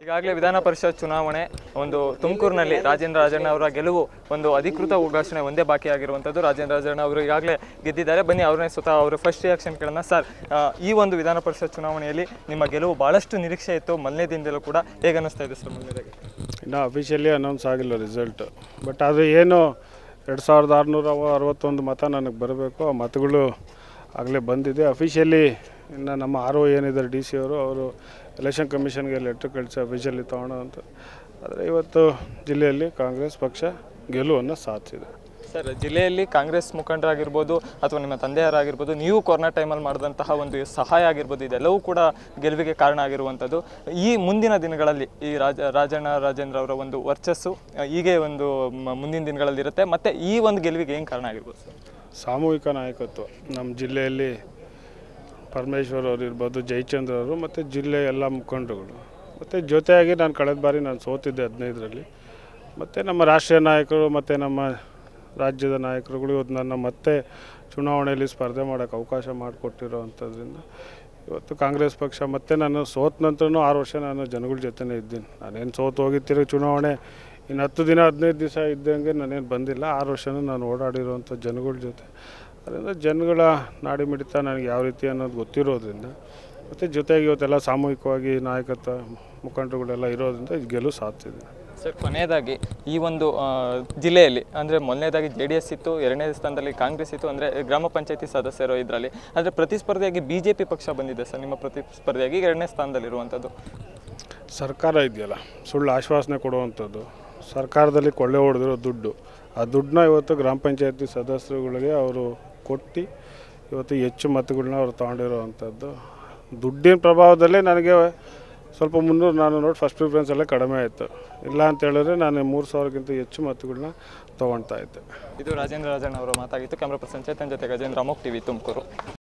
ಈಗಾಗಲೇ ವಿಧಾನ ಪರಿಷತ್ ಚುನಾವಣೆ ಒಂದು ತುಮಕೂರಿನಲ್ಲಿ ರಾಜೇಂದ್ರ ರಾಜಣ್ಣ ಅವರ ಗೆಲುವು ಒಂದು ಅಧಿಕೃತ ಘೋಷಣೆ ಒಂದೇ ಬಾಕಿ ಆಗಿರುವಂಥದ್ದು. ರಾಜೇಂದ್ರ ರಾಜಣ್ಣ ಅವರು ಈಗಾಗಲೇ ಗೆದ್ದಿದ್ದಾರೆ. ಬನ್ನಿ ಅವ್ರನ್ನೇ ಸ್ವತಃ ಅವರ ಫಸ್ಟ್ ರಿಯಾಕ್ಷನ್ಗಳನ್ನು. ಸರ್, ಈ ಒಂದು ವಿಧಾನ ಪರಿಷತ್ ಚುನಾವಣೆಯಲ್ಲಿ ನಿಮ್ಮ ಗೆಲುವು ಭಾಳಷ್ಟು ನಿರೀಕ್ಷೆ ಇತ್ತು ಮೊದಲನೇ ದಿನದಲ್ಲೂ ಕೂಡ. ಹೇಗೆ ಅನ್ನಿಸ್ತಾ ಇದೆ ಸರ್ ಮೊದಲನೇದಾಗಿ? ಇನ್ನೂ ಅಫಿಷಿಯಲಿ ಅನೌನ್ಸ್ ಆಗಿಲ್ಲ ರಿಸಲ್ಟ್. ಬಟ್ ಅದು ಏನು 2661 ಮತ ನನಗೆ ಬರಬೇಕು. ಆ ಮತಗಳು ಆಗಲೇ ಬಂದಿದೆ. ಅಫಿಷಿಯಲಿ ಇನ್ನು ನಮ್ಮ ಏನಿದ್ದಾರೆ DC ಅವರು ಎಲೆಕ್ಷನ್ ಕಮಿಷನ್ಗೆ ಲೆಟ್ರ್ ಕಳಿಸಿ ಅಫಿಷಿಯಲಿ ತೊಗೊಳ್ಳೋ ಅಂತ. ಆದರೆ ಇವತ್ತು ಜಿಲ್ಲೆಯಲ್ಲಿ ಕಾಂಗ್ರೆಸ್ ಪಕ್ಷ ಗೆಲುವನ್ನು ಸಾಧಿಸಿದೆ. ಸರ್, ಜಿಲ್ಲೆಯಲ್ಲಿ ಕಾಂಗ್ರೆಸ್ ಮುಖಂಡರಾಗಿರ್ಬೋದು ಅಥವಾ ನಿಮ್ಮ ತಂದೆಯರಾಗಿರ್ಬೋದು, ನೀವು ಕೊರೋನಾ ಟೈಮಲ್ಲಿ ಮಾಡಿದಂತಹ ಒಂದು ಸಹಾಯ ಆಗಿರ್ಬೋದು, ಇದೆಲ್ಲವೂ ಕೂಡ ಗೆಲುವಿಗೆ ಕಾರಣ ಆಗಿರುವಂಥದ್ದು. ಈ ಮುಂದಿನ ದಿನಗಳಲ್ಲಿ ಈ ರಾಜೇಂದ್ರ ಅವರ ಒಂದು ವರ್ಚಸ್ಸು ಹೀಗೆ ಒಂದು ಮುಂದಿನ ದಿನಗಳಲ್ಲಿ ಇರುತ್ತೆ. ಮತ್ತು ಈ ಒಂದು ಗೆಲುವಿಗೆ ಏನು ಕಾರಣ ಆಗಿರ್ಬೋದು ಸರ್? ಸಾಮೂಹಿಕ ನಾಯಕತ್ವ. ನಮ್ಮ ಜಿಲ್ಲೆಯಲ್ಲಿ ಪರಮೇಶ್ವರ್ ಅವರು ಇರ್ಬೋದು, ಜಯಚಂದ್ರ ಅವರು ಮತ್ತು ಜಿಲ್ಲೆಯ ಎಲ್ಲ ಮುಖಂಡರುಗಳು. ಮತ್ತು ಜೊತೆಯಾಗಿ ನಾನು ಕಳೆದ ಬಾರಿ ಸೋತಿದ್ದೆ 15ರಲ್ಲಿ. ಮತ್ತು ನಮ್ಮ ರಾಷ್ಟ್ರೀಯ ನಾಯಕರು ಮತ್ತು ನಮ್ಮ ರಾಜ್ಯದ ನಾಯಕರುಗಳು ಇವತ್ತು ನನ್ನ ಮತ್ತೆ ಚುನಾವಣೆಯಲ್ಲಿ ಸ್ಪರ್ಧೆ ಮಾಡೋಕ್ಕೆ ಅವಕಾಶ ಮಾಡಿಕೊಟ್ಟಿರೋವಂಥದ್ರಿಂದ ಇವತ್ತು ಕಾಂಗ್ರೆಸ್ ಪಕ್ಷ ಮತ್ತು ನಾನು ಸೋತ ನಂತರನೂ 6 ವರ್ಷ ನಾನು ಜನಗಳ ಜೊತೆನೇ ಇದ್ದೀನಿ. ನಾನೇನು ಸೋತು ಹೋಗಿರ್ತೀರಿ ಚುನಾವಣೆ ಇನ್ನು 10 ದಿನ 15 ದಿವಸ ಇದ್ದಂಗೆ ನಾನೇನು ಬಂದಿಲ್ಲ. 6 ವರ್ಷನೂ ನಾನು ಓಡಾಡಿರೋವಂಥ ಜನಗಳ ಜೊತೆ. ಅದರಿಂದ ಜನಗಳ ನಾಡಿ ಮಿಡಿತ ನನಗೆ ಯಾವ ರೀತಿ ಅನ್ನೋದು ಗೊತ್ತಿರೋದ್ರಿಂದ ಮತ್ತು ಜೊತೆಗೆ ಇವತ್ತೆಲ್ಲ ಸಾಮೂಹಿಕವಾಗಿ ನಾಯಕತ್ವ ಮುಖಂಡರುಗಳೆಲ್ಲ ಇರೋದ್ರಿಂದ ಇದು ಗೆಲುವು ಸಾಧ್ತಿದೆ. ಸರ್, ಕೊನೆಯದಾಗಿ ಈ ಒಂದು ಜಿಲ್ಲೆಯಲ್ಲಿ ಅಂದರೆ ಮೊದಲನೇದಾಗಿ JDS ಇತ್ತು, 2ನೇ ಸ್ಥಾನದಲ್ಲಿ ಕಾಂಗ್ರೆಸ್ ಇತ್ತು, ಅಂದರೆ ಗ್ರಾಮ ಪಂಚಾಯತಿ ಸದಸ್ಯರು ಇದರಲ್ಲಿ. ಆದರೆ ಪ್ರತಿಸ್ಪರ್ಧಿಯಾಗಿ BJP ಪಕ್ಷ ಬಂದಿದೆ ಸರ್. ನಿಮ್ಮ ಪ್ರತಿಸ್ಪರ್ಧಿಯಾಗಿ 2ನೇ ಸ್ಥಾನದಲ್ಲಿರುವಂಥದ್ದು ಸರ್ಕಾರ ಇದೆಯಲ್ಲ, ಸುಳ್ಳು ಆಶ್ವಾಸನೆ ಕೊಡುವಂಥದ್ದು. ಸರ್ಕಾರದಲ್ಲಿ ಕೊಳ್ಳೆ ಹೊಡೆದಿರೋ ದುಡ್ಡು, ಆ ದುಡ್ಡನ್ನ ಇವತ್ತು ಗ್ರಾಮ ಪಂಚಾಯತಿ ಸದಸ್ಯರುಗಳಿಗೆ ಅವರು ಕೊಟ್ಟು ಇವತ್ತು ಹೆಚ್ಚು ಮತಗಳನ್ನ ಅವ್ರು ತೊಗೊಂಡಿರೋವಂಥದ್ದು. ದುಡ್ಡಿನ ಪ್ರಭಾವದಲ್ಲೇ ನನಗೆ ಸ್ವಲ್ಪ 300-400 ಫಸ್ಟ್ ಪ್ರಿಫರೆನ್ಸಲ್ಲೇ ಕಡಿಮೆ ಆಯಿತು. ಇಲ್ಲ ಅಂತ ಹೇಳಿದ್ರೆ ನಾನು 3000ಕ್ಕಿಂತ ಹೆಚ್ಚು ಮತಗಳನ್ನ ತೊಗೊಳ್ತಾ ಇದ್ದೆ. ಇದು ರಾಜೇಂದ್ರ ರಾಜಣ್ಣ ಅವರ ಮಾತಾಗಿತ್ತು. ಕ್ಯಾಮ್ರಾ ಪರ್ಸನ್ ಚೇತನ್ ಜೊತೆ ಗಜೇಂದ್ರ, ಅಮೋಕ್ TV, ತುಮಕೂರು.